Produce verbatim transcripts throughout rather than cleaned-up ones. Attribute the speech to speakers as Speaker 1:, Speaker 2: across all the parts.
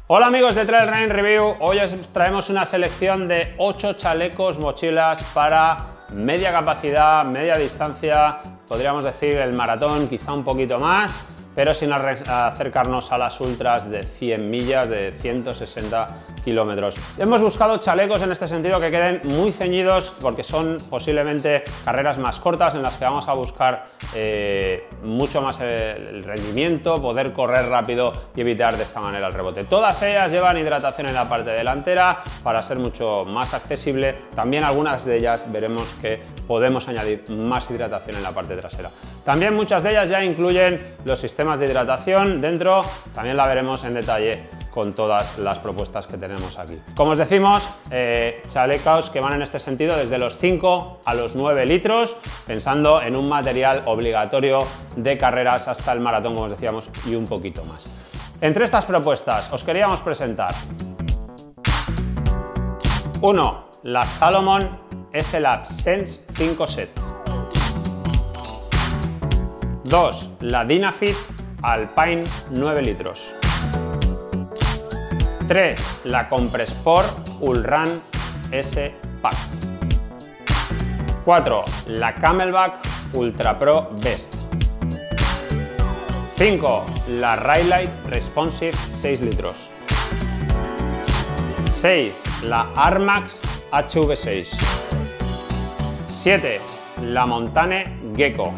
Speaker 1: Hola amigos de Trail Running Review, hoy os traemos una selección de ocho chalecos mochilas para media capacidad, media distancia, podríamos decir el maratón, quizá un poquito más, pero sin acercarnos a las ultras de cien millas, de ciento sesenta kilómetros. Hemos buscado chalecos en este sentido que queden muy ceñidos porque son posiblemente carreras más cortas en las que vamos a buscar eh, mucho más el rendimiento, poder correr rápido y evitar de esta manera el rebote. Todas ellas llevan hidratación en la parte delantera para ser mucho más accesible. También algunas de ellas veremos que podemos añadir más hidratación en la parte trasera. También muchas de ellas ya incluyen los sistemas de hidratación dentro, también la veremos en detalle con todas las propuestas que tenemos aquí. Como os decimos, eh, chalecos que van en este sentido desde los cinco a los nueve litros, pensando en un material obligatorio de carreras hasta el maratón, como os decíamos, y un poquito más. Entre estas propuestas os queríamos presentar uno, la Salomon S-Lab Sense cinco Set. dos, la Dynafit Alpine nueve litros. tres, la Compressport Ulrun S Pack. cuatro, la Camelback Ultra Pro Best. cinco, la Ride Responsive seis litros. seis, la Armax H V seis. siete, la Montane Gecko.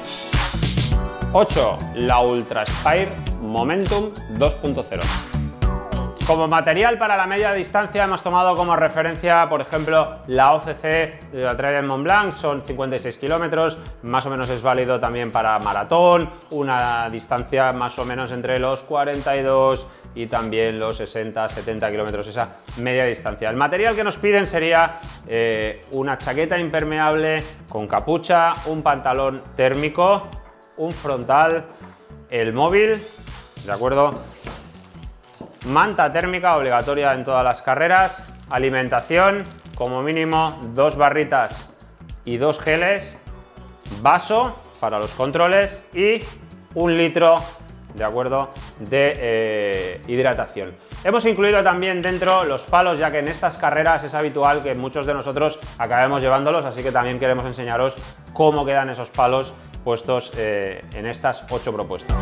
Speaker 1: ocho, la Ultra Spire Momentum dos punto cero. Como material para la media distancia hemos tomado como referencia, por ejemplo, la O C C de la Trail Mont Blanc, son cincuenta y seis kilómetros, más o menos es válido también para maratón, una distancia más o menos entre los cuarenta y dos y también los sesenta setenta kilómetros, esa media distancia. El material que nos piden sería eh, una chaqueta impermeable con capucha, un pantalón térmico, un frontal, el móvil, ¿de acuerdo? Manta térmica obligatoria en todas las carreras, alimentación, como mínimo dos barritas y dos geles, vaso para los controles y un litro, ¿de acuerdo?, de eh, hidratación. Hemos incluido también dentro los palos, ya que en estas carreras es habitual que muchos de nosotros acabemos llevándolos, así que también queremos enseñaros cómo quedan esos palos puestos eh, en estas ocho propuestas.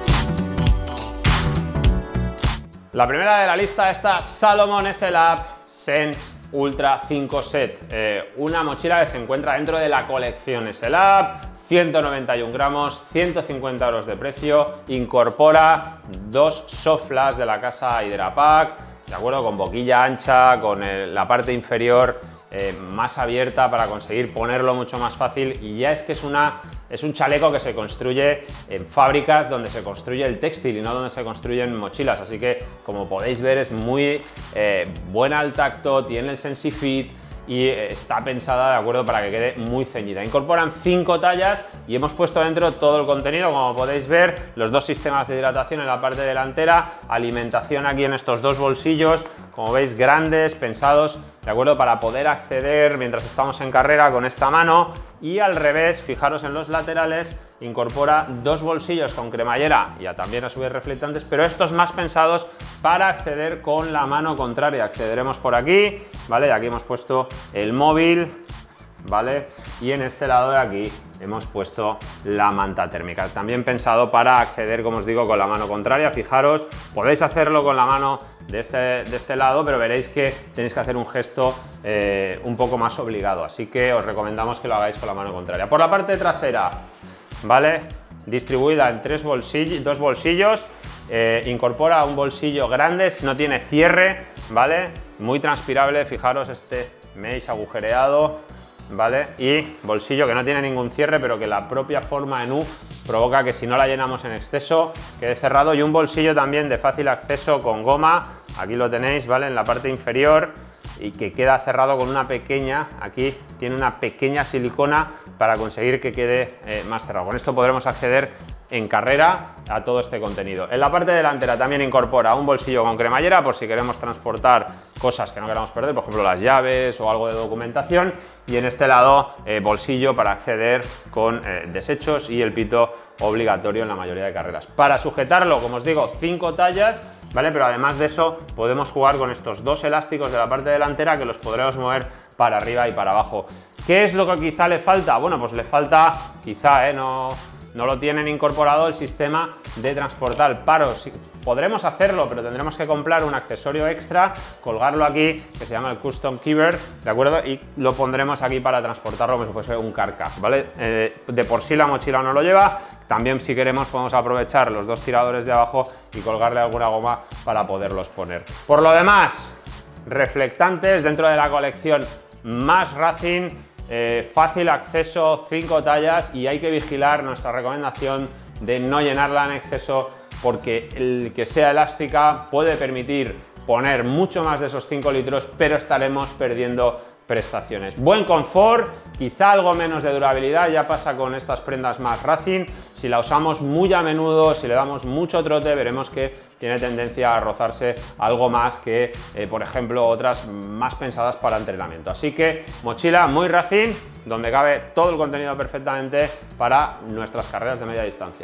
Speaker 1: La primera de la lista, esta Salomon S-Lab Sense Ultra cinco Set, eh, una mochila que se encuentra dentro de la colección S-Lab, ciento noventa y un gramos, ciento cincuenta euros de precio, incorpora dos soft flash de la casa Hydrapack, de acuerdo, con boquilla ancha, con el, la parte inferior eh, más abierta para conseguir ponerlo mucho más fácil, y ya es que es una Es un chaleco que se construye en fábricas donde se construye el textil y no donde se construyen mochilas, así que como podéis ver es muy eh, buena al tacto, tiene el SensiFit y está pensada, de acuerdo, para que quede muy ceñida. Incorporan cinco tallas y hemos puesto dentro todo el contenido, como podéis ver, los dos sistemas de hidratación en la parte delantera, alimentación aquí en estos dos bolsillos, como veis, grandes, pensados, de acuerdo, para poder acceder mientras estamos en carrera con esta mano, y al revés, fijaros en los laterales, incorpora dos bolsillos con cremallera y también a su vez reflectantes, pero estos más pensados para acceder con la mano contraria. Accederemos por aquí, ¿vale? Y aquí hemos puesto el móvil, ¿vale? Y en este lado de aquí hemos puesto la manta térmica, también pensado para acceder, como os digo, con la mano contraria. Fijaros, podéis hacerlo con la mano de este, de este lado, pero veréis que tenéis que hacer un gesto eh, un poco más obligado, así que os recomendamos que lo hagáis con la mano contraria. Por la parte trasera, ¿vale?, distribuida en tres bolsillos, dos bolsillos, eh, incorpora un bolsillo grande, no tiene cierre, ¿vale?, muy transpirable, fijaros este mesh agujereado, ¿vale?, y bolsillo que no tiene ningún cierre, pero que la propia forma en U provoca que si no la llenamos en exceso quede cerrado, y un bolsillo también de fácil acceso con goma, aquí lo tenéis, ¿vale?, en la parte inferior, y que queda cerrado con una pequeña, aquí tiene una pequeña silicona para conseguir que quede eh, más cerrado. Con esto podremos acceder en carrera a todo este contenido. En la parte delantera también incorpora un bolsillo con cremallera por si queremos transportar cosas que no queramos perder, por ejemplo las llaves o algo de documentación, y en este lado eh, bolsillo para acceder con eh, desechos y el pito obligatorio en la mayoría de carreras. Para sujetarlo, como os digo, cinco tallas, ¿vale? Pero además de eso podemos jugar con estos dos elásticos de la parte delantera que los podremos mover para arriba y para abajo. ¿Qué es lo que quizá le falta? Bueno, pues le falta, quizá, ¿eh? no, no lo tienen incorporado el sistema de transportar paros. Podremos hacerlo, pero tendremos que comprar un accesorio extra, colgarlo aquí, que se llama el Custom Keeper, ¿de acuerdo? Y lo pondremos aquí para transportarlo como si fuese un carcaj, ¿vale? Eh, de por sí la mochila no lo lleva, también si queremos podemos aprovechar los dos tiradores de abajo y colgarle alguna goma para poderlos poner. Por lo demás, reflectantes dentro de la colección más Racing, eh, fácil acceso, cinco tallas, y hay que vigilar nuestra recomendación de no llenarla en exceso, porque el que sea elástica puede permitir poner mucho más de esos cinco litros, pero estaremos perdiendo prestaciones. Buen confort, quizá algo menos de durabilidad, ya pasa con estas prendas más Racing. Si la usamos muy a menudo, si le damos mucho trote, veremos que tiene tendencia a rozarse algo más que, eh, por ejemplo, otras más pensadas para entrenamiento. Así que mochila muy Racing, donde cabe todo el contenido perfectamente para nuestras carreras de media distancia.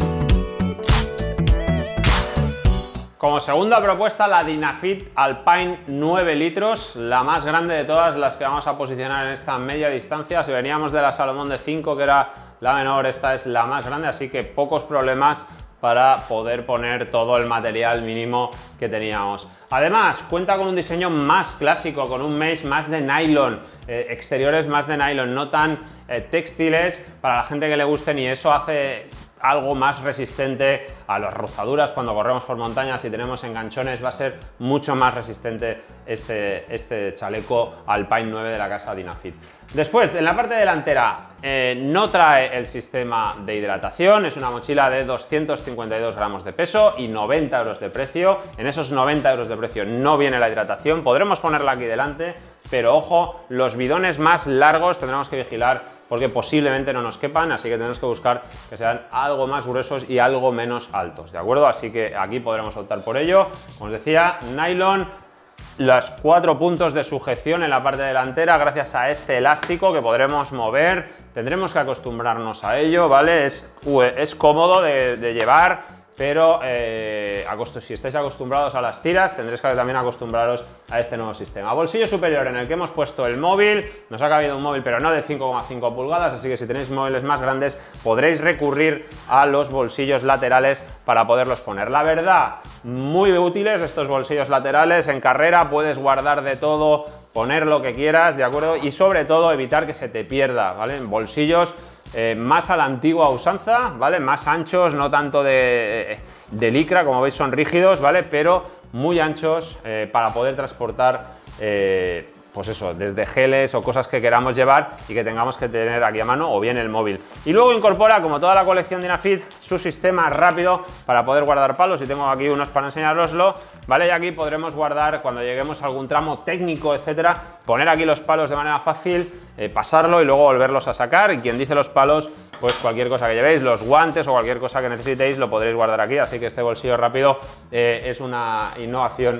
Speaker 1: Como segunda propuesta, la Dynafit Alpine nueve litros, la más grande de todas las que vamos a posicionar en esta media distancia. Si veníamos de la Salomon de cinco, que era la menor, esta es la más grande, así que pocos problemas para poder poner todo el material mínimo que teníamos. Además, cuenta con un diseño más clásico, con un mesh más de nylon, eh, exteriores más de nylon, no tan eh, textiles para la gente que le gusten, y eso hace algo más resistente a las rozaduras cuando corremos por montañas y tenemos enganchones. Va a ser mucho más resistente este, este chaleco Alpine nueve de la casa Dynafit. Después, en la parte delantera, eh, no trae el sistema de hidratación, es una mochila de doscientos cincuenta y dos gramos de peso y noventa euros de precio. En esos noventa euros de precio no viene la hidratación, podremos ponerla aquí delante, pero ojo, los bidones más largos tendremos que vigilar porque posiblemente no nos quepan, así que tenemos que buscar que sean algo más gruesos y algo menos altos, ¿de acuerdo? Así que aquí podremos optar por ello. Como os decía, nylon, los cuatro puntos de sujeción en la parte delantera gracias a este elástico que podremos mover. Tendremos que acostumbrarnos a ello, ¿vale? Es, es cómodo de, de llevar, pero eh, si estáis acostumbrados a las tiras, tendréis que también acostumbraros a este nuevo sistema. Bolsillo superior en el que hemos puesto el móvil, nos ha cabido un móvil pero no de cinco coma cinco pulgadas, así que si tenéis móviles más grandes podréis recurrir a los bolsillos laterales para poderlos poner. La verdad, muy útiles estos bolsillos laterales, en carrera puedes guardar de todo, poner lo que quieras, ¿de acuerdo? Y sobre todo evitar que se te pierda, ¿vale? Bolsillos Eh, más a la antigua usanza, ¿vale? Más anchos, no tanto de, de licra, como veis son rígidos, ¿vale? Pero muy anchos eh, para poder transportar, eh, pues eso, desde geles o cosas que queramos llevar y que tengamos que tener aquí a mano, o bien el móvil. Y luego incorpora, como toda la colección Dynafit, su sistema rápido para poder guardar palos, y tengo aquí unos para enseñaroslo, ¿vale? Y aquí podremos guardar cuando lleguemos a algún tramo técnico, etcétera, poner aquí los palos de manera fácil, eh, pasarlo y luego volverlos a sacar, y quien dice los palos, pues cualquier cosa que llevéis, los guantes o cualquier cosa que necesitéis lo podréis guardar aquí, así que este bolsillo rápido eh, es una innovación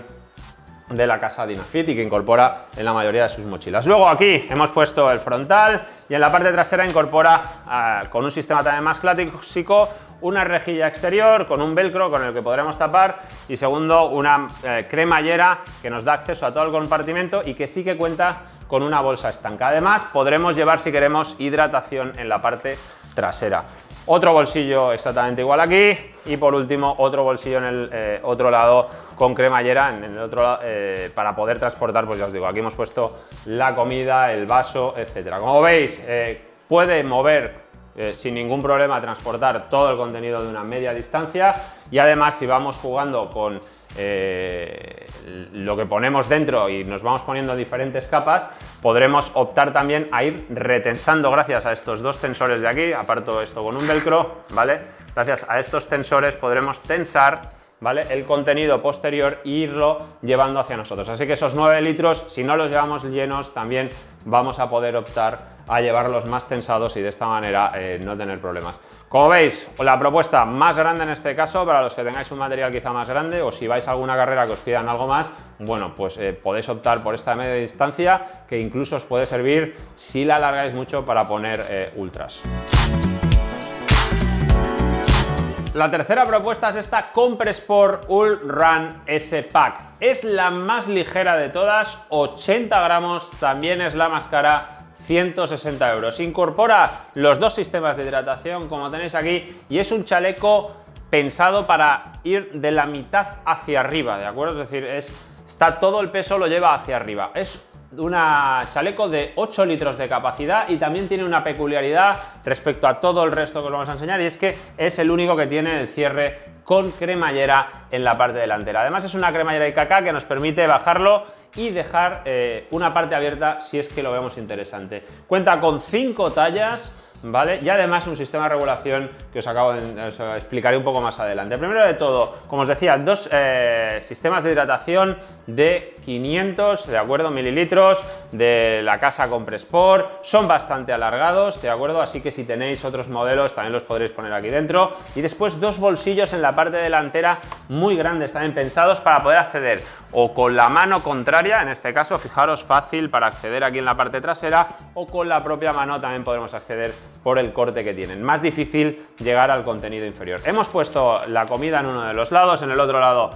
Speaker 1: de la casa Dynafit y que incorpora en la mayoría de sus mochilas. Luego aquí hemos puesto el frontal y en la parte trasera incorpora uh, con un sistema también más clásico una rejilla exterior con un velcro con el que podremos tapar, y segundo una eh, cremallera que nos da acceso a todo el compartimento y que sí que cuenta con una bolsa estanca. Además podremos llevar, si queremos, hidratación en la parte trasera. Otro bolsillo exactamente igual aquí, y por último otro bolsillo en el eh, otro lado con cremallera en el otro lado, eh, para poder transportar, pues ya os digo, aquí hemos puesto la comida, el vaso, etcétera. Como veis, eh, puede mover eh, sin ningún problema, transportar todo el contenido de una media distancia, y además si vamos jugando con Eh, lo que ponemos dentro y nos vamos poniendo diferentes capas, podremos optar también a ir retensando gracias a estos dos tensores de aquí. Aparto esto con un velcro, ¿vale? Gracias a estos tensores podremos tensar, ¿vale?, el contenido posterior e irlo llevando hacia nosotros. Así que esos nueve litros, si no los llevamos llenos, también vamos a poder optar a llevarlos más tensados y de esta manera eh, no tener problemas. Como veis, la propuesta más grande en este caso, para los que tengáis un material quizá más grande, o si vais a alguna carrera que os pidan algo más, bueno, pues eh, podéis optar por esta media distancia, que incluso os puede servir si la alargáis mucho para poner eh, ultras. La tercera propuesta es esta Compressport All-Run S-Pack. Es la más ligera de todas, ochenta gramos, también es la más cara, ciento sesenta euros. Incorpora los dos sistemas de hidratación, como tenéis aquí, y es un chaleco pensado para ir de la mitad hacia arriba, ¿de acuerdo? Es decir, es, está todo el peso lo lleva hacia arriba. Es un chaleco de ocho litros de capacidad y también tiene una peculiaridad respecto a todo el resto que os vamos a enseñar, y es que es el único que tiene el cierre con cremallera en la parte delantera. Además es una cremallera I K K que nos permite bajarlo y dejar eh, una parte abierta si es que lo vemos interesante. Cuenta con cinco tallas, ¿vale? Y además un sistema de regulación que os acabo de os explicaré un poco más adelante. Primero de todo, como os decía, dos eh, sistemas de hidratación de quinientos, de acuerdo, mililitros de la casa Compressport. Son bastante alargados, de acuerdo, así que si tenéis otros modelos también los podréis poner aquí dentro. Y después dos bolsillos en la parte delantera muy grandes, también pensados para poder acceder o con la mano contraria, en este caso, fijaros, fácil para acceder aquí en la parte trasera, o con la propia mano también podremos acceder por el corte que tienen. Más difícil llegar al contenido inferior. Hemos puesto la comida en uno de los lados, en el otro lado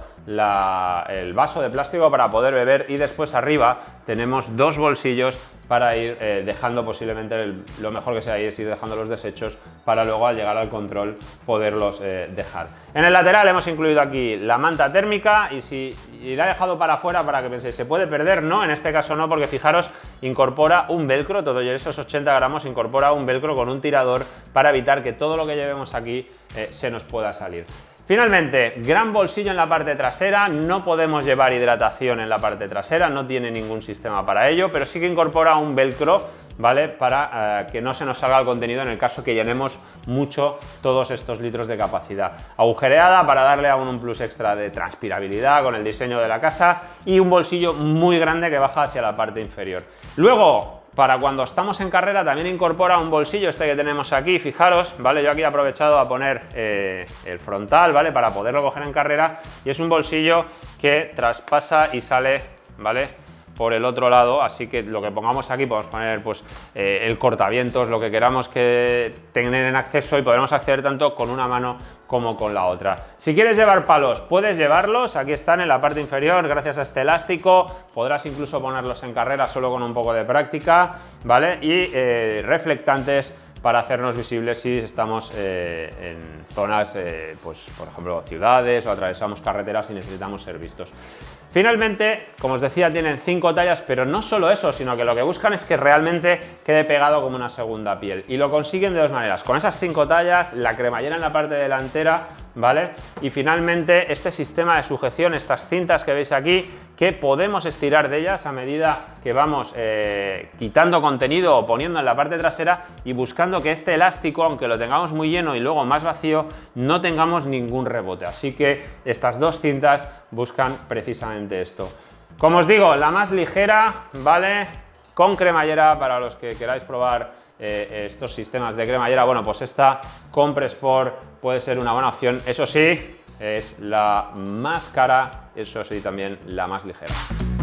Speaker 1: la, el vaso de plástico para poder beber, y después arriba tenemos dos bolsillos para ir eh, dejando posiblemente el, lo mejor que sea ahí es ir dejando los desechos para luego al llegar al control poderlos eh, dejar. En el lateral hemos incluido aquí la manta térmica, y si y la he dejado para afuera para que penséis, ¿se puede perder? No, en este caso no, porque fijaros, incorpora un velcro, todo esos ochenta gramos incorpora un velcro con un tirador para evitar que todo lo que llevemos aquí eh, se nos pueda salir. Finalmente, gran bolsillo en la parte trasera. No podemos llevar hidratación en la parte trasera, no tiene ningún sistema para ello, pero sí que incorpora un velcro, ¿vale? Para eh, que no se nos salga el contenido en el caso que llenemos mucho todos estos litros de capacidad. Agujereada para darle aún un plus extra de transpirabilidad con el diseño de la casa, y un bolsillo muy grande que baja hacia la parte inferior. Luego, para cuando estamos en carrera también incorpora un bolsillo, este que tenemos aquí, fijaros, ¿vale? Yo aquí he aprovechado a poner eh, el frontal, ¿vale? Para poderlo coger en carrera, y es un bolsillo que traspasa y sale, ¿vale? Por el otro lado, así que lo que pongamos aquí podemos poner pues eh, el cortavientos, lo que queramos que tengan en acceso, y podremos acceder tanto con una mano como con la otra. Si quieres llevar palos, puedes llevarlos, aquí están en la parte inferior, gracias a este elástico, podrás incluso ponerlos en carrera solo con un poco de práctica, ¿vale? Y eh, reflectantes para hacernos visibles si estamos eh, en zonas, eh, pues por ejemplo ciudades, o atravesamos carreteras y necesitamos ser vistos. Finalmente, como os decía, tienen cinco tallas, pero no solo eso, sino que lo que buscan es que realmente quede pegado como una segunda piel, y lo consiguen de dos maneras: con esas cinco tallas, la cremallera en la parte delantera, ¿vale? Y finalmente este sistema de sujeción, estas cintas que veis aquí, que podemos estirar de ellas a medida que vamos eh, quitando contenido o poniendo en la parte trasera, y buscando que este elástico, aunque lo tengamos muy lleno y luego más vacío, no tengamos ningún rebote. Así que estas dos cintas buscan precisamente esto. Como os digo, la más ligera, ¿vale? Con cremallera, para los que queráis probar eh, estos sistemas de cremallera, bueno, pues esta Compressport puede ser una buena opción. Eso sí, es la más cara, eso sí, también la más ligera.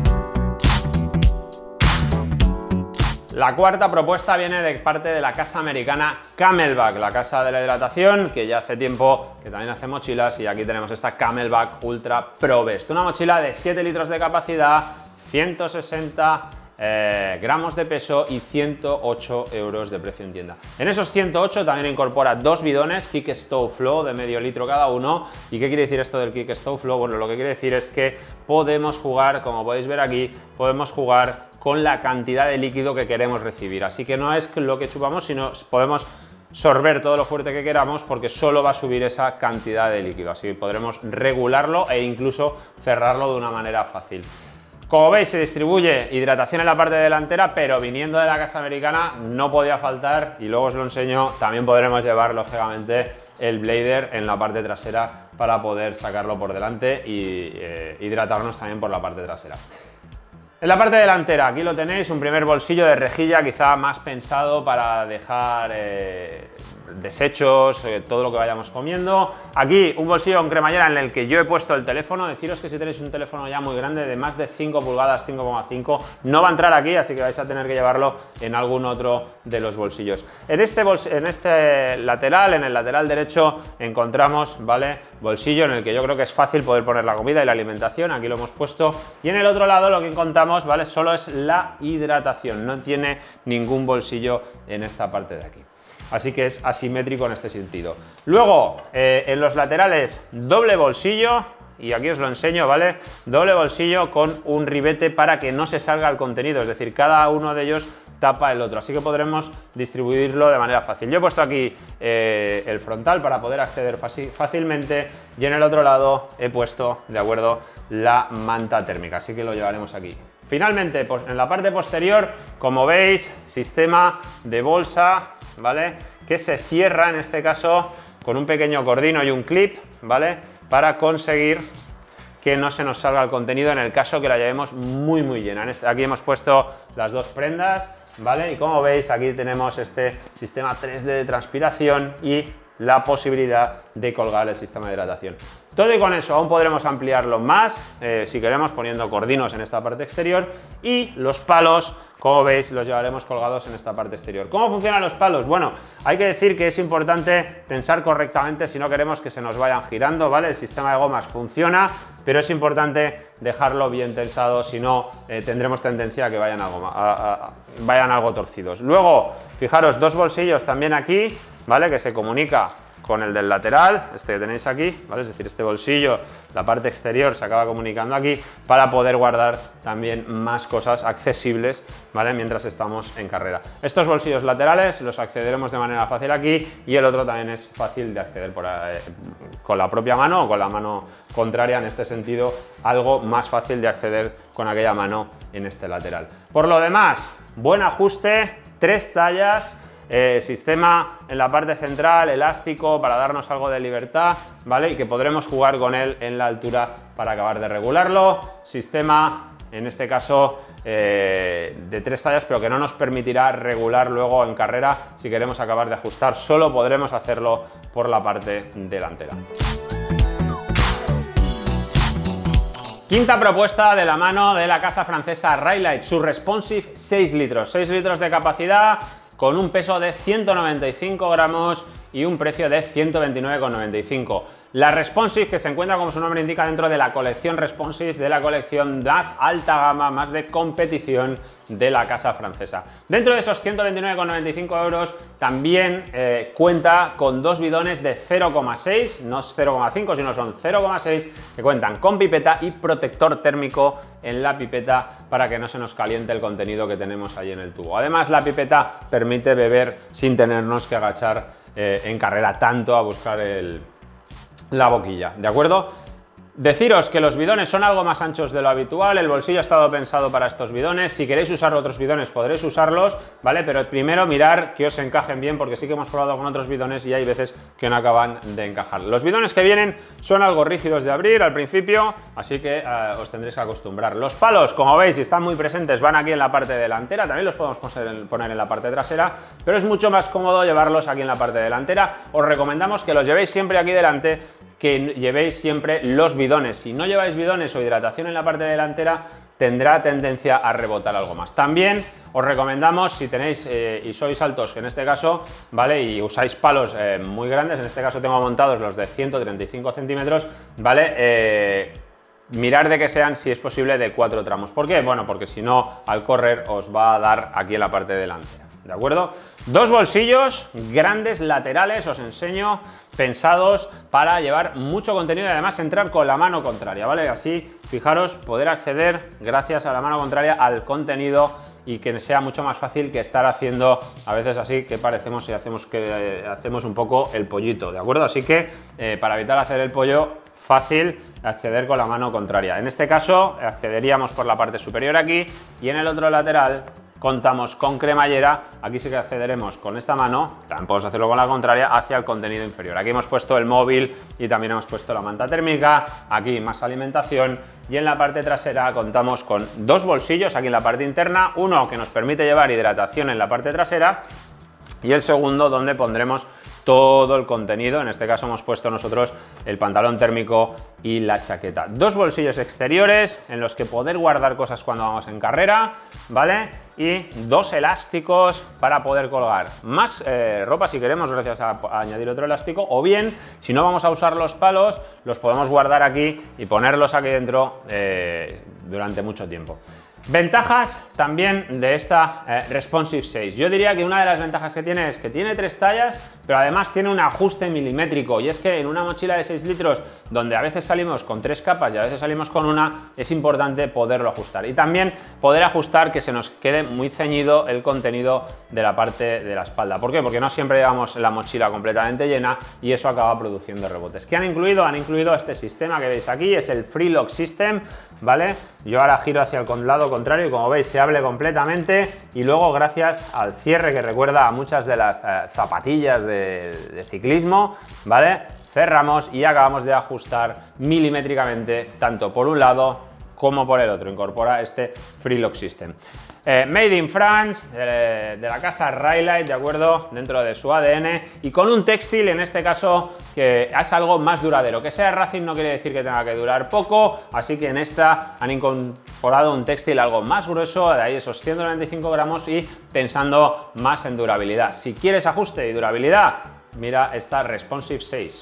Speaker 1: La cuarta propuesta viene de parte de la casa americana CamelBak, la casa de la hidratación, que ya hace tiempo que también hace mochilas, y aquí tenemos esta CamelBak Ultra Pro Vest, una mochila de siete litros de capacidad, ciento sesenta eh, gramos de peso y ciento ocho euros de precio en tienda. En esos ciento ocho también incorpora dos bidones Kick Stove Flow de medio litro cada uno. ¿Y qué quiere decir esto del Kick Stove Flow? Bueno, lo que quiere decir es que podemos jugar, como podéis ver aquí, podemos jugar con la cantidad de líquido que queremos recibir. Así que no es lo que chupamos, sino podemos sorber todo lo fuerte que queramos, porque solo va a subir esa cantidad de líquido. Así que podremos regularlo e incluso cerrarlo de una manera fácil. Como veis, se distribuye hidratación en la parte delantera, pero viniendo de la casa americana no podía faltar, y luego os lo enseño, también podremos llevar lógicamente el blader en la parte trasera para poder sacarlo por delante y eh, hidratarnos también por la parte trasera. En la parte delantera, aquí lo tenéis, un primer bolsillo de rejilla, quizá más pensado para dejar eh, desechos, eh, todo lo que vayamos comiendo. Aquí un bolsillo con cremallera en el que yo he puesto el teléfono. Deciros que si tenéis un teléfono ya muy grande de más de cinco pulgadas, cinco coma cinco, no va a entrar aquí, así que vais a tener que llevarlo en algún otro de los bolsillos. En este, bols en este lateral, en el lateral derecho, encontramos, ¿vale?, bolsillo en el que yo creo que es fácil poder poner la comida y la alimentación. Aquí lo hemos puesto. Y en el otro lado lo que encontramos, ¿vale?, solo es la hidratación. No tiene ningún bolsillo en esta parte de aquí. Así que es asimétrico en este sentido. Luego, eh, en los laterales, doble bolsillo, y aquí os lo enseño, ¿vale? Doble bolsillo con un ribete para que no se salga el contenido, es decir, cada uno de ellos tapa el otro, así que podremos distribuirlo de manera fácil. Yo he puesto aquí eh, el frontal para poder acceder fácilmente, y en el otro lado he puesto, de acuerdo, la manta térmica, así que lo llevaremos aquí. Finalmente, pues en la parte posterior, como veis, sistema de bolsa, ¿vale?, que se cierra en este caso con un pequeño cordino y un clip, ¿vale?, para conseguir que no se nos salga el contenido en el caso que la llevemos muy muy llena. Aquí hemos puesto las dos prendas, ¿vale?, y como veis aquí tenemos este sistema tres D de transpiración y la posibilidad de colgar el sistema de hidratación. Todo y con eso aún podremos ampliarlo más, eh, si queremos, poniendo cordinos en esta parte exterior, y los palos, como veis, los llevaremos colgados en esta parte exterior. ¿Cómo funcionan los palos? Bueno, hay que decir que es importante tensar correctamente si no queremos que se nos vayan girando, ¿vale? El sistema de gomas funciona, pero es importante dejarlo bien tensado, si no eh, tendremos tendencia a que vayan algo, a, a, a, vayan algo torcidos. Luego, fijaros, dos bolsillos también aquí, ¿vale?, que se comunica con el del lateral, este que tenéis aquí, ¿vale?, es decir, este bolsillo, la parte exterior se acaba comunicando aquí para poder guardar también más cosas accesibles, ¿vale?, mientras estamos en carrera. Estos bolsillos laterales los accederemos de manera fácil aquí, y el otro también es fácil de acceder por, eh, con la propia mano o con la mano contraria, en este sentido, algo más fácil de acceder con aquella mano en este lateral. Por lo demás, buen ajuste, tres tallas, Eh, sistema en la parte central, elástico para darnos algo de libertad, ¿vale?, y que podremos jugar con él en la altura para acabar de regularlo. Sistema, en este caso, eh, de tres tallas, pero que no nos permitirá regular luego en carrera. Si queremos acabar de ajustar, solo podremos hacerlo por la parte delantera. Quinta propuesta de la mano de la casa francesa Ride-Lite, su Responsive seis litros, seis litros de capacidad, con un peso de ciento noventa y cinco gramos y un precio de ciento veintinueve con noventa y cinco. La Responsive, que se encuentra, como su nombre indica, dentro de la colección Responsive, de la colección más alta gama, más de competición de la casa francesa. Dentro de esos ciento veintinueve con noventa y cinco euros también eh, cuenta con dos bidones de cero coma seis, no cero coma cinco, sino son cero coma seis, que cuentan con pipeta y protector térmico en la pipeta para que no se nos caliente el contenido que tenemos ahí en el tubo. Además, la pipeta permite beber sin tenernos que agachar eh, en carrera tanto a buscar el, la boquilla, ¿de acuerdo? Deciros que los bidones son algo más anchos de lo habitual, el bolsillo ha estado pensado para estos bidones. Si queréis usar otros bidones podréis usarlos, ¿vale? Pero primero mirar que os encajen bien, porque sí que hemos probado con otros bidones y hay veces que no acaban de encajar. Los bidones que vienen son algo rígidos de abrir al principio, así que eh, os tendréis que acostumbrar. Los palos, como veis, y están muy presentes, van aquí en la parte delantera, también los podemos poner en la parte trasera, pero es mucho más cómodo llevarlos aquí en la parte delantera. Os recomendamos que los llevéis siempre aquí delante, que llevéis siempre los bidones. Si no lleváis bidones o hidratación en la parte delantera, tendrá tendencia a rebotar algo más. También os recomendamos, si tenéis eh, y sois altos, que en este caso, ¿vale?, y usáis palos eh, muy grandes, en este caso tengo montados los de ciento treinta y cinco centímetros, ¿vale?, eh, mirar de que sean, si es posible, de cuatro tramos. ¿Por qué? Bueno, porque si no, al correr os va a dar aquí en la parte delantera, ¿de acuerdo? Dos bolsillos grandes laterales, os enseño, pensados para llevar mucho contenido y además entrar con la mano contraria, ¿vale? Así, fijaros, poder acceder, gracias a la mano contraria, al contenido y que sea mucho más fácil que estar haciendo a veces así, que parecemos y hacemos, que, eh, hacemos un poco el pollito, ¿de acuerdo? Así que, eh, para evitar hacer el pollo, fácil acceder con la mano contraria. En este caso, accederíamos por la parte superior aquí, y en el otro lateral contamos con cremallera. Aquí sí que accederemos con esta mano, también podemos hacerlo con la contraria, hacia el contenido inferior. Aquí hemos puesto el móvil y también hemos puesto la manta térmica, aquí más alimentación, y en la parte trasera contamos con dos bolsillos aquí en la parte interna, uno que nos permite llevar hidratación en la parte trasera y el segundo donde pondremos todo el contenido. En este caso hemos puesto nosotros el pantalón térmico y la chaqueta. Dos bolsillos exteriores en los que poder guardar cosas cuando vamos en carrera, ¿vale? Y dos elásticos para poder colgar más eh, ropa si queremos, gracias a, a añadir otro elástico, o bien, si no vamos a usar los palos, los podemos guardar aquí y ponerlos aquí dentro eh, durante mucho tiempo. Ventajas también de esta eh, Responsive seis. Yo diría que una de las ventajas que tiene es que tiene tres tallas, pero además tiene un ajuste milimétrico, y es que en una mochila de seis litros, donde a veces salimos con tres capas y a veces salimos con una, es importante poderlo ajustar. Y también poder ajustar que se nos quede muy ceñido el contenido de la parte de la espalda. ¿Por qué? Porque no siempre llevamos la mochila completamente llena y eso acaba produciendo rebotes. ¿Qué han incluido? Han incluido este sistema que veis aquí, es el Free Lock System, ¿vale? Yo ahora giro hacia el lado contrario y como veis se abre completamente, y luego gracias al cierre que recuerda a muchas de las eh, zapatillas de, de ciclismo, ¿vale? Cerramos y acabamos de ajustar milimétricamente tanto por un lado como por el otro. Incorpora este Free Lock System. Eh, Made in France, de, de la casa Rhyolite, ¿de acuerdo? Dentro de su A D N, y con un textil, en este caso, que es algo más duradero. Que sea Racing no quiere decir que tenga que durar poco, así que en esta han incorporado un textil algo más grueso, de ahí esos ciento noventa y cinco gramos, y pensando más en durabilidad. Si quieres ajuste y durabilidad, mira esta Responsive seis.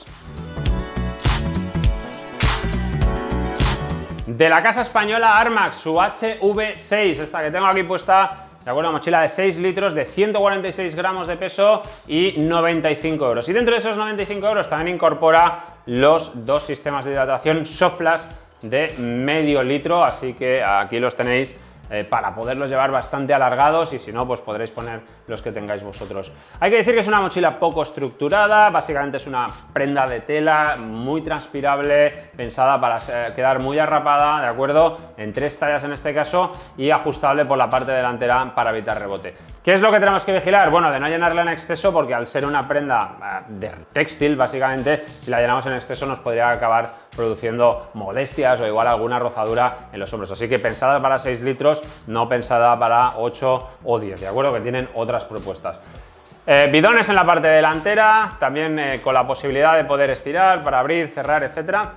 Speaker 1: De la casa española Armax, su H V seis, esta que tengo aquí puesta, de acuerdo, mochila de seis litros, de ciento cuarenta y seis gramos de peso y noventa y cinco euros. Y dentro de esos noventa y cinco euros también incorpora los dos sistemas de hidratación Softlash de medio litro, así que aquí los tenéis Eh, para poderlos llevar bastante alargados, y si no, pues podréis poner los que tengáis vosotros. Hay que decir que es una mochila poco estructurada, básicamente es una prenda de tela muy transpirable, pensada para quedar muy arrapada, ¿de acuerdo? En tres tallas en este caso, y ajustable por la parte delantera para evitar rebote. ¿Qué es lo que tenemos que vigilar? Bueno, de no llenarla en exceso, porque al ser una prenda de textil, básicamente, si la llenamos en exceso nos podría acabar produciendo molestias o igual alguna rozadura en los hombros. Así que pensada para seis litros, no pensada para ocho o diez, ¿de acuerdo? Que tienen otras propuestas. Eh, bidones en la parte delantera, también eh, con la posibilidad de poder estirar para abrir, cerrar, etcétera,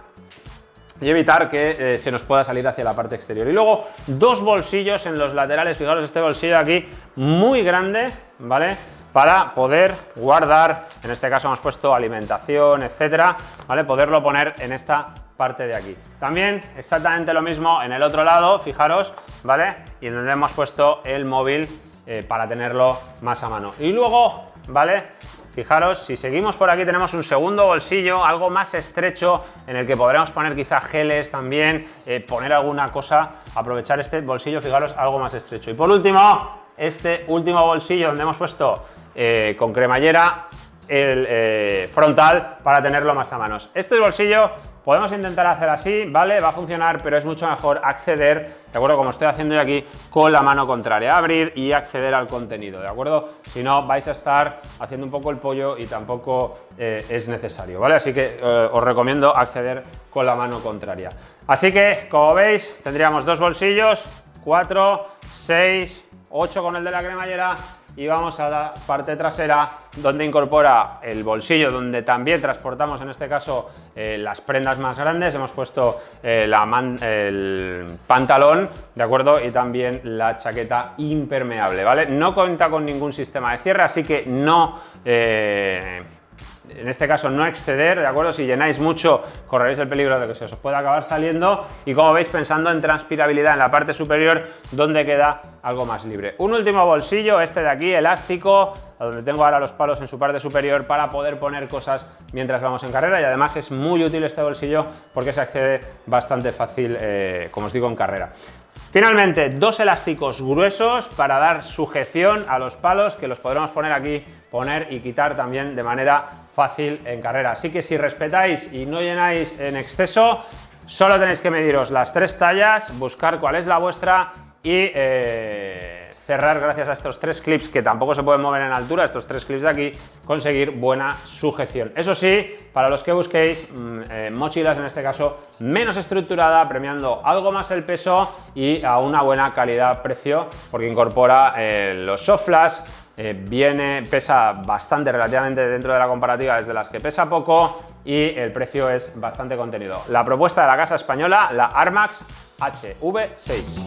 Speaker 1: y evitar que eh, se nos pueda salir hacia la parte exterior. Y luego dos bolsillos en los laterales, fijaros este bolsillo de aquí, muy grande, ¿vale? Para poder guardar, en este caso hemos puesto alimentación, etcétera, ¿vale? Poderlo poner en esta parte de aquí. También exactamente lo mismo en el otro lado, fijaros, ¿vale? Y en donde hemos puesto el móvil eh, para tenerlo más a mano. Y luego, ¿vale? Fijaros, si seguimos por aquí tenemos un segundo bolsillo, algo más estrecho, en el que podremos poner quizá geles también, eh, poner alguna cosa, aprovechar este bolsillo, fijaros, algo más estrecho. Y por último, este último bolsillo donde hemos puesto eh, con cremallera el eh, frontal para tenerlo más a manos. Este bolsillo podemos intentar hacer así, ¿vale? Va a funcionar, pero es mucho mejor acceder, ¿de acuerdo? Como estoy haciendo yo aquí, con la mano contraria, abrir y acceder al contenido, ¿de acuerdo? Si no, vais a estar haciendo un poco el pollo y tampoco eh, es necesario, ¿vale? Así que eh, os recomiendo acceder con la mano contraria. Así que, como veis, tendríamos dos bolsillos, cuatro, seis, ocho con el de la cremallera, y vamos a la parte trasera, donde incorpora el bolsillo donde también transportamos, en este caso, eh, las prendas más grandes. Hemos puesto eh, la man, el pantalón, ¿de acuerdo? Y también la chaqueta impermeable, ¿vale? No cuenta con ningún sistema de cierre, así que no... Eh, en este caso no exceder, ¿de acuerdo? Si llenáis mucho correréis el peligro de que se os pueda acabar saliendo, y como veis, pensando en transpirabilidad en la parte superior, donde queda algo más libre. Un último bolsillo, este de aquí, elástico, a donde tengo ahora los palos en su parte superior para poder poner cosas mientras vamos en carrera, y además es muy útil este bolsillo porque se accede bastante fácil, eh, como os digo, en carrera. Finalmente, dos elásticos gruesos para dar sujeción a los palos, que los podremos poner aquí, poner y quitar también de manera fácil en carrera. Así que si respetáis y no llenáis en exceso, solo tenéis que mediros las tres tallas, buscar cuál es la vuestra y eh, cerrar gracias a estos tres clips, que tampoco se pueden mover en altura, estos tres clips de aquí, conseguir buena sujeción. Eso sí, para los que busquéis mmm, eh, mochilas, en este caso, menos estructurada, premiando algo más el peso y a una buena calidad-precio, porque incorpora eh, los Softlash, eh, viene, pesa bastante relativamente dentro de la comparativa, es de las que pesa poco y el precio es bastante contenido. La propuesta de la casa española, la Armax H V seis.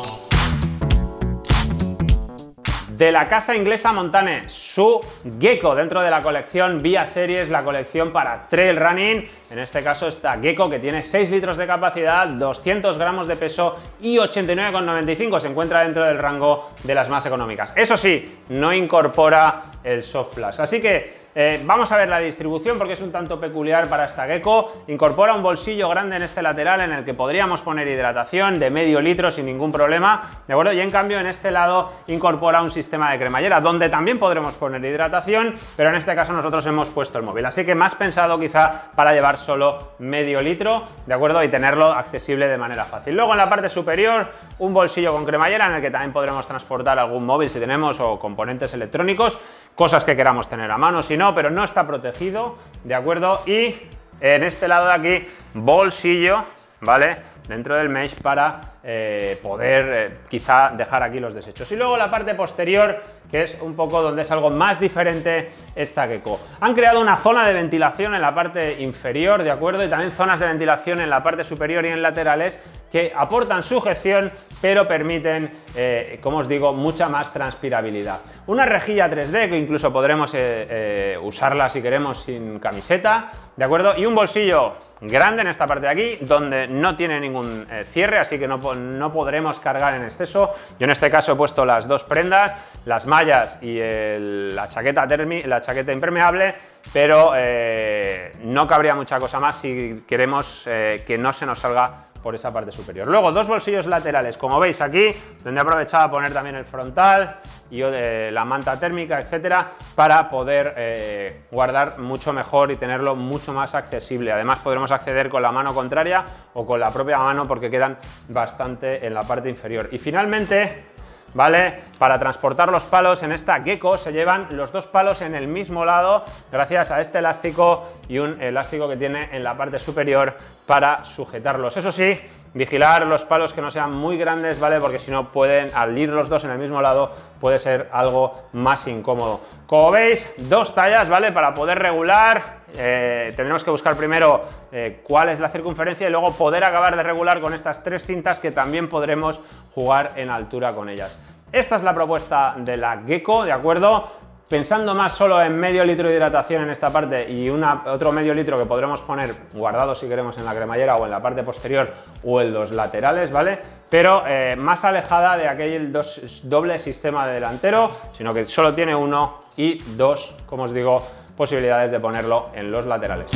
Speaker 1: De la casa inglesa Montane, su Gecko dentro de la colección Via Series, la colección para trail running. En este caso esta Gecko, que tiene seis litros de capacidad, doscientos gramos de peso y ochenta y nueve con noventa y cinco, se encuentra dentro del rango de las más económicas. Eso sí, no incorpora el soft flash, así que Eh, vamos a ver la distribución porque es un tanto peculiar para esta Gecko. Incorpora un bolsillo grande en este lateral en el que podríamos poner hidratación de medio litro sin ningún problema, ¿de acuerdo? Y en cambio en este lado incorpora un sistema de cremallera donde también podremos poner hidratación, pero en este caso nosotros hemos puesto el móvil, así que más pensado quizá para llevar solo medio litro, ¿de acuerdo? Y tenerlo accesible de manera fácil. Luego en la parte superior un bolsillo con cremallera en el que también podremos transportar algún móvil si tenemos o componentes electrónicos, cosas que queramos tener a mano, si no, pero no está protegido, ¿de acuerdo? Y en este lado de aquí, bolsillo, ¿vale? Dentro del mesh para eh, poder eh, quizá dejar aquí los desechos. Y luego la parte posterior, que es un poco donde es algo más diferente esta Gecko. Han creado una zona de ventilación en la parte inferior, ¿de acuerdo? Y también zonas de ventilación en la parte superior y en laterales que aportan sujeción, pero permiten, eh, como os digo, mucha más transpirabilidad. Una rejilla tres D que incluso podremos eh, eh, usarla si queremos sin camiseta, ¿de acuerdo? Y un bolsillo grande en esta parte de aquí, donde no tiene ningún eh, cierre, así que no, no podremos cargar en exceso. Yo en este caso he puesto las dos prendas, las mallas y el, la, chaqueta termi, la chaqueta impermeable, pero eh, no cabría mucha cosa más si queremos eh, que no se nos salga por esa parte superior. Luego dos bolsillos laterales, como veis aquí, donde he aprovechado a poner también el frontal y eh, la manta térmica, etcétera, para poder eh, guardar mucho mejor y tenerlo mucho más accesible. Además podremos acceder con la mano contraria o con la propia mano porque quedan bastante en la parte inferior. Y finalmente, ¿vale? Para transportar los palos en esta Gecko se llevan los dos palos en el mismo lado gracias a este elástico y un elástico que tiene en la parte superior para sujetarlos. Eso sí, vigilar los palos que no sean muy grandes, ¿vale? Porque si no pueden, al ir los dos en el mismo lado, puede ser algo más incómodo. Como veis, dos tallas, ¿vale? Para poder regular, eh, tendremos que buscar primero eh, cuál es la circunferencia y luego poder acabar de regular con estas tres cintas que también podremos jugar en altura con ellas. Esta es la propuesta de la Gecko, ¿de acuerdo? Pensando más solo en medio litro de hidratación en esta parte y una, otro medio litro que podremos poner guardado si queremos en la cremallera o en la parte posterior o en los laterales, ¿vale? Pero eh, más alejada de aquel dos, doble sistema de delantero, sino que solo tiene uno y dos, como os digo, posibilidades de ponerlo en los laterales.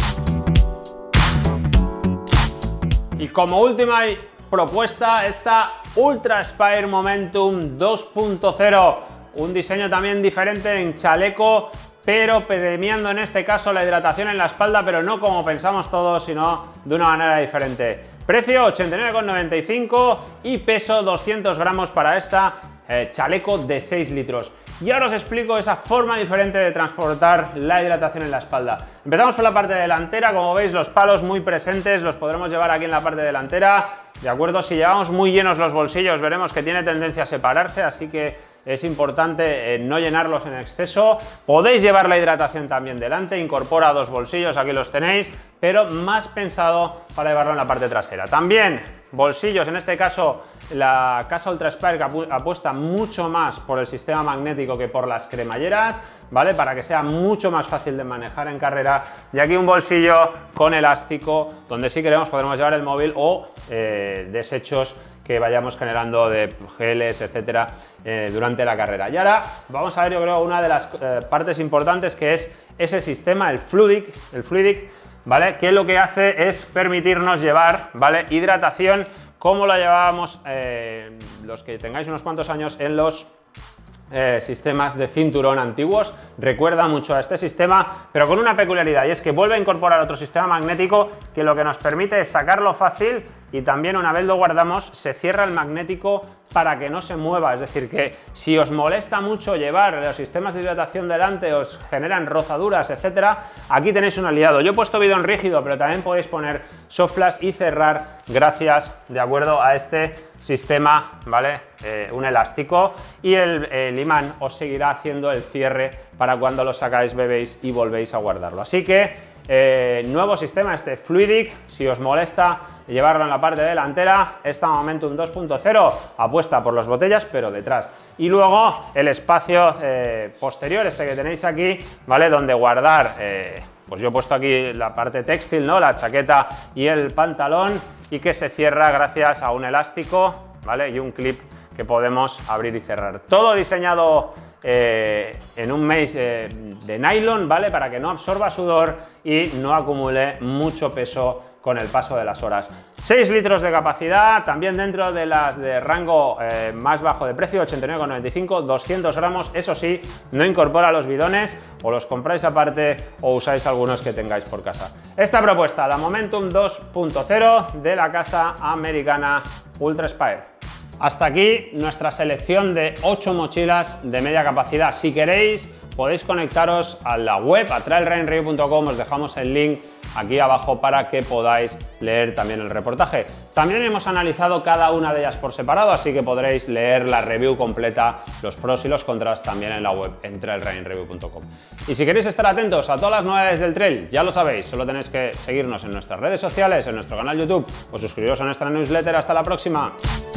Speaker 1: Y como última propuesta, esta Ultra Spire Momentum dos punto cero. Un diseño también diferente en chaleco, pero premiando en este caso la hidratación en la espalda, pero no como pensamos todos, sino de una manera diferente. Precio ochenta y nueve con noventa y cinco y peso doscientos gramos para esta eh, chaleco de seis litros. Y ahora os explico esa forma diferente de transportar la hidratación en la espalda. Empezamos por la parte delantera, como veis los palos muy presentes, los podremos llevar aquí en la parte delantera, ¿de acuerdo? Si llevamos muy llenos los bolsillos veremos que tiene tendencia a separarse, así que es importante eh, no llenarlos en exceso. Podéis llevar la hidratación también delante, incorpora dos bolsillos, aquí los tenéis, pero más pensado para llevarlo en la parte trasera. También bolsillos, en este caso la casa Ultra Spire que apu apuesta mucho más por el sistema magnético que por las cremalleras, ¿vale? Para que sea mucho más fácil de manejar en carrera. Y aquí un bolsillo con elástico donde si queremos podremos llevar el móvil o eh, desechos que vayamos generando de geles, etcétera, eh, durante la carrera. Y ahora vamos a ver, yo creo, una de las eh, partes importantes, que es ese sistema, el Fluidic, el Fluidic, ¿vale? Que lo que hace es permitirnos llevar, ¿vale? Hidratación como la llevábamos eh, los que tengáis unos cuantos años en los Eh, sistemas de cinturón antiguos. Recuerda mucho a este sistema, pero con una peculiaridad, y es que vuelve a incorporar otro sistema magnético que lo que nos permite es sacarlo fácil y también una vez lo guardamos se cierra el magnético para que no se mueva, es decir, que si os molesta mucho llevar los sistemas de hidratación delante, os generan rozaduras, etcétera, aquí tenéis un aliado. Yo he puesto bidón rígido, pero también podéis poner soft flash y cerrar gracias, de acuerdo, a este sistema, ¿vale? Eh, un elástico, y el, el imán os seguirá haciendo el cierre para cuando lo sacáis, bebéis y volvéis a guardarlo. Así que Eh, nuevo sistema, este Fluidic. Si os molesta llevarlo en la parte delantera, esta Momentum dos punto cero apuesta por las botellas, pero detrás. Y luego el espacio eh, posterior, este que tenéis aquí, ¿vale? Donde guardar, eh, pues yo he puesto aquí la parte textil, ¿no? La chaqueta y el pantalón, y que se cierra gracias a un elástico, ¿vale? Y un clip que podemos abrir y cerrar. Todo diseñado eh, en un maze eh, de nylon, ¿vale? Para que no absorba sudor y no acumule mucho peso con el paso de las horas. seis litros de capacidad, también dentro de las de rango eh, más bajo de precio, ochenta y nueve con noventa y cinco, doscientos gramos, eso sí, no incorpora los bidones, o los compráis aparte o usáis algunos que tengáis por casa. Esta propuesta, la Momentum dos punto cero de la casa americana Ultra Spire. Hasta aquí nuestra selección de ocho mochilas de media capacidad. Si queréis, podéis conectaros a la web, a trail running review punto com, os dejamos el link aquí abajo para que podáis leer también el reportaje. También hemos analizado cada una de ellas por separado, así que podréis leer la review completa, los pros y los contras, también en la web, en trail running review punto com. Y si queréis estar atentos a todas las novedades del trail, ya lo sabéis, solo tenéis que seguirnos en nuestras redes sociales, en nuestro canal YouTube, o suscribiros a nuestra newsletter. Hasta la próxima.